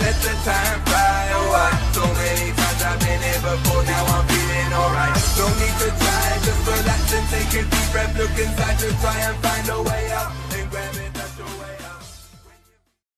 let the time fly away. So many times I've been here before, now I'm feeling alright. No need to try, just relax and take a deep breath. Look inside to try and find a way out.